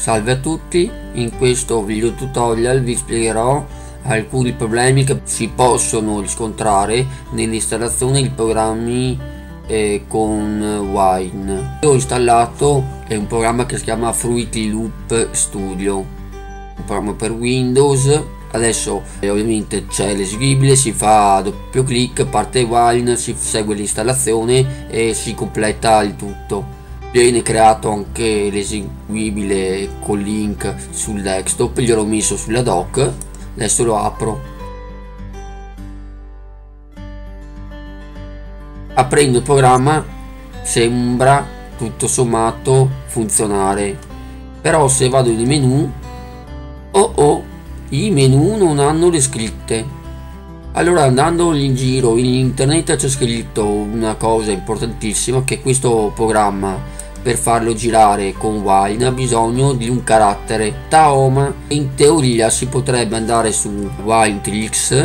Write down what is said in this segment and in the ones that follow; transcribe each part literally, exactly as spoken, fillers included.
Salve a tutti, in questo video tutorial vi spiegherò alcuni problemi che si possono riscontrare nell'installazione di programmi eh, con Wine. Io ho installato è un programma che si chiama Fruity Loop Studio, un programma per Windows. Adesso eh, ovviamente c'è l'eseguibile, si fa doppio clic, parte Wine, si segue l'installazione e si completa il tutto. Viene creato anche l'eseguibile con link sul desktop, gliel'ho messo sulla dock. Adesso lo apro. Aprendo il programma sembra tutto sommato funzionare, però se vado nei menu, oh oh, i menu non hanno le scritte. Allora, andando in giro in internet c'è scritto una cosa importantissima, che questo programma per farlo girare con Wine ha bisogno di un carattere Tahoma. In teoria si potrebbe andare su Winetricks,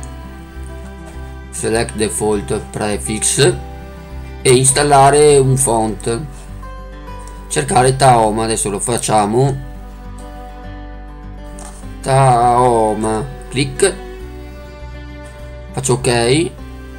select default prefix e installare un font, cercare Tahoma. Adesso lo facciamo, Tahoma, clic, faccio ok.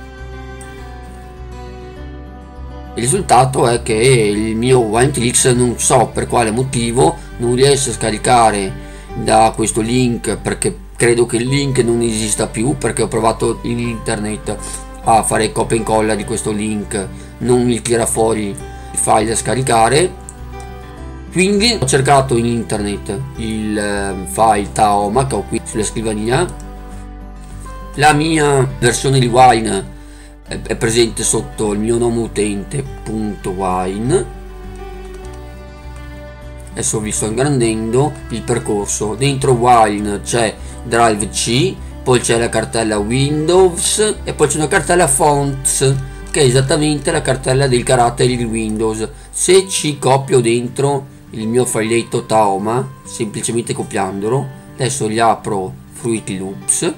Il risultato è che il mio Winetricks, non so per quale motivo, non riesce a scaricare da questo link, perché credo che il link non esista più, perché ho provato in internet a fare copia e incolla di questo link, non mi tira fuori il file da scaricare. Quindi ho cercato in internet il file Tahoma che ho qui sulla scrivania. La mia versione di Wine è presente sotto il mio nome utente.wine. Adesso vi sto ingrandendo il percorso. Dentro Wine c'è Drive C, poi c'è la cartella Windows e poi c'è una cartella Fonts, che è esattamente la cartella dei caratteri di Windows. Se ci copio dentro il mio filetto Tahoma, semplicemente copiandolo, adesso gli apro Fruity Loops,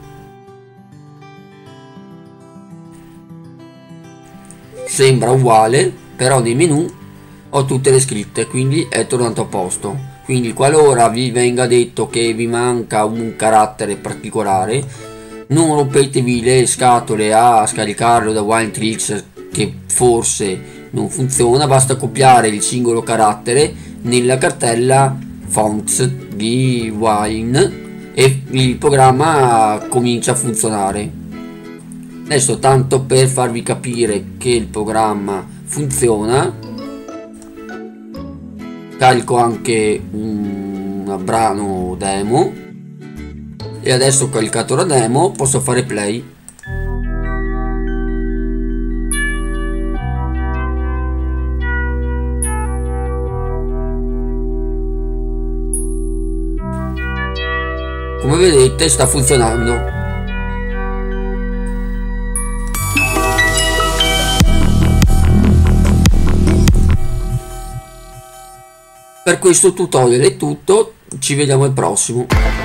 sembra uguale, però nei menu ho tutte le scritte, quindi è tornato a posto. Quindi qualora vi venga detto che vi manca un carattere particolare, non rompetevi le scatole a scaricarlo da Winetricks, che forse non funziona. Basta copiare il singolo carattere nella cartella Fonts di Wine e il programma comincia a funzionare. Adesso, tanto per farvi capire che il programma funziona, carico anche un brano demo e adesso, caricato la demo, posso fare play. Come vedete sta funzionando. Per questo tutorial è tutto, ci vediamo al prossimo.